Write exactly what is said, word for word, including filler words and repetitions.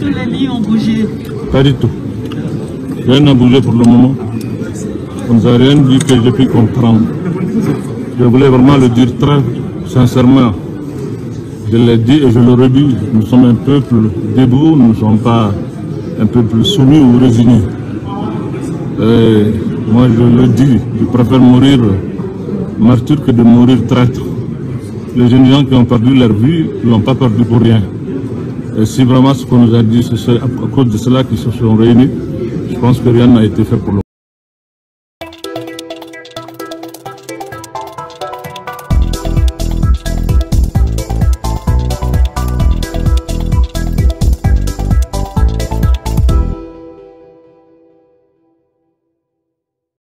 que les lignes ont bougé? Pas du tout. Rien n'a bougé pour le moment. On ne nous a rien dit que j'ai pu comprendre. Je voulais vraiment le dire très sincèrement. Je l'ai dit et je le redis. Nous sommes un peuple debout, nous ne sommes pas un peuple soumis ou résigné. Et moi je le dis, je préfère mourir martyr que de mourir traître. Les jeunes gens qui ont perdu leur vie, ils ne l'ont pas perdu pour rien. Et si vraiment ce qu'on nous a dit, c'est à cause de cela qu'ils se sont réunis, je pense que rien n'a été fait pour le